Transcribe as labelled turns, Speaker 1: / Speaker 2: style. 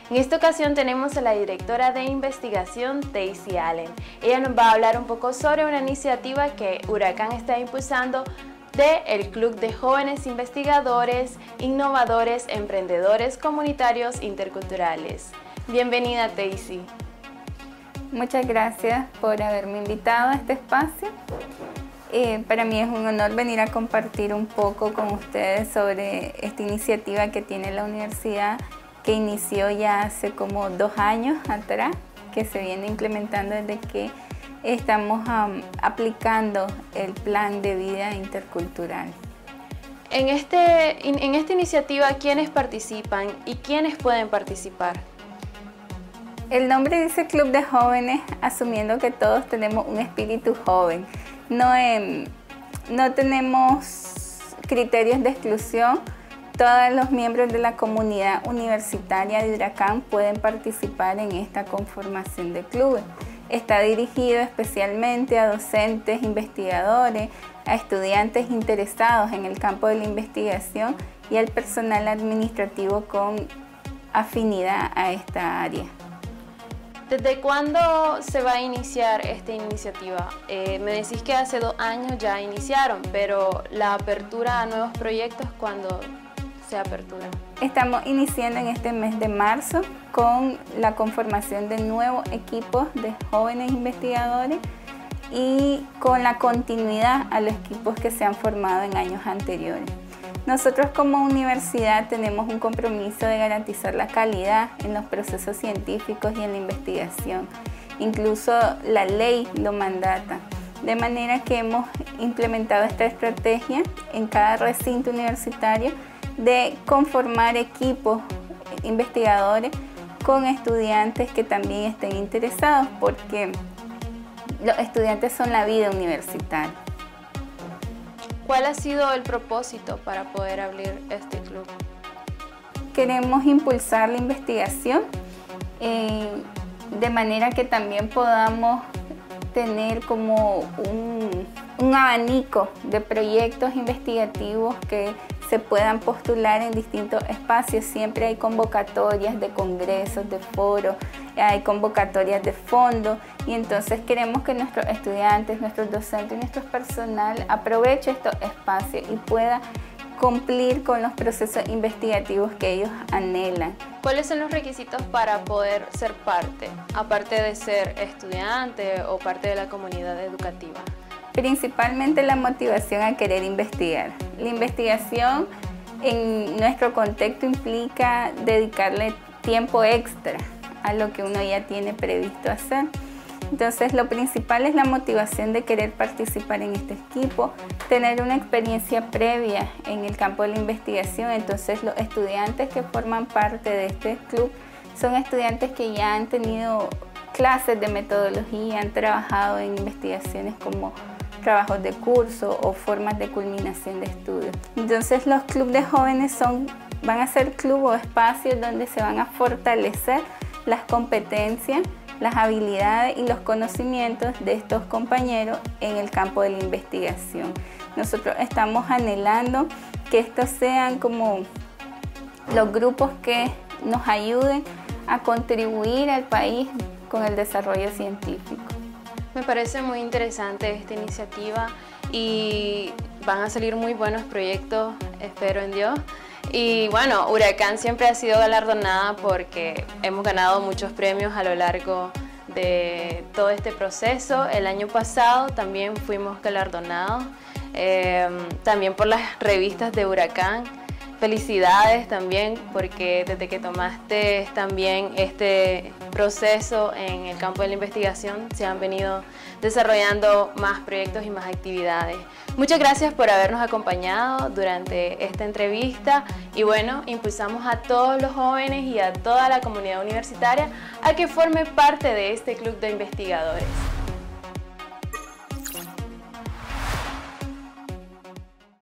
Speaker 1: En esta ocasión tenemos a la directora de investigación, Daisy Allen. Ella nos va a hablar un poco sobre una iniciativa que Huracán está impulsando del Club de Jóvenes Investigadores, Innovadores, Emprendedores Comunitarios Interculturales. Bienvenida, Daisy.
Speaker 2: Muchas gracias por haberme invitado a este espacio. Para mí es un honor venir a compartir un poco con ustedes sobre esta iniciativa que tiene la universidad, que inició ya hace como 2 años atrás, que se viene implementando desde que estamos aplicando el plan de vida intercultural.
Speaker 1: En esta iniciativa, ¿quiénes participan y quiénes pueden participar?
Speaker 2: El nombre dice Club de Jóvenes, asumiendo que todos tenemos un espíritu joven. No tenemos criterios de exclusión. Todos los miembros de la comunidad universitaria de Huracán pueden participar en esta conformación de clubes. Está dirigido especialmente a docentes, investigadores, a estudiantes interesados en el campo de la investigación y al personal administrativo con afinidad a esta área.
Speaker 1: ¿Desde cuándo se va a iniciar esta iniciativa? Me decís que hace 2 años ya iniciaron, pero la apertura a nuevos proyectos, ¿cuándo se apertura?
Speaker 2: Estamos iniciando en este mes de marzo con la conformación de nuevos equipos de jóvenes investigadores y con la continuidad a los equipos que se han formado en años anteriores. Nosotros como universidad tenemos un compromiso de garantizar la calidad en los procesos científicos y en la investigación. Incluso la ley lo mandata. De manera que hemos implementado esta estrategia en cada recinto universitario de conformar equipos investigadores con estudiantes que también estén interesados, porque los estudiantes son la vida universitaria.
Speaker 1: ¿Cuál ha sido el propósito para poder abrir este club?
Speaker 2: Queremos impulsar la investigación de manera que también podamos tener como un abanico de proyectos investigativos que se puedan postular en distintos espacios. Siempre hay convocatorias de congresos, de foros, hay convocatorias de fondos, y entonces queremos que nuestros estudiantes, nuestros docentes y nuestro personal aproveche estos espacios y pueda cumplir con los procesos investigativos que ellos anhelan.
Speaker 1: ¿Cuáles son los requisitos para poder ser parte, aparte de ser estudiante o parte de la comunidad educativa?
Speaker 2: Principalmente la motivación a querer investigar. La investigación en nuestro contexto implica dedicarle tiempo extra a lo que uno ya tiene previsto hacer. Entonces lo principal es la motivación de querer participar en este equipo, tener una experiencia previa en el campo de la investigación. Entonces los estudiantes que forman parte de este club son estudiantes que ya han tenido clases de metodología, han trabajado en investigaciones como trabajos de curso o formas de culminación de estudios. Entonces los clubes de jóvenes van a ser clubes o espacios donde se van a fortalecer las competencias, las habilidades y los conocimientos de estos compañeros en el campo de la investigación. Nosotros estamos anhelando que estos sean como los grupos que nos ayuden a contribuir al país con el desarrollo científico.
Speaker 1: Me parece muy interesante esta iniciativa y van a salir muy buenos proyectos, espero en Dios. Y bueno, Huracán siempre ha sido galardonada porque hemos ganado muchos premios a lo largo de todo este proceso. El año pasado también fuimos galardonados, también por las revistas de Huracán. Felicidades también porque desde que tomaste también este proceso en el campo de la investigación se han venido desarrollando más proyectos y más actividades. Muchas gracias por habernos acompañado durante esta entrevista y bueno, impulsamos a todos los jóvenes y a toda la comunidad universitaria a que forme parte de este club de investigadores.